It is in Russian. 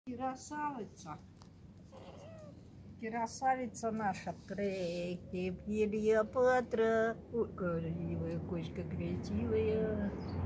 Красавица. Красавица наша, Клеопатра. Ой, красивая, кошка красивая.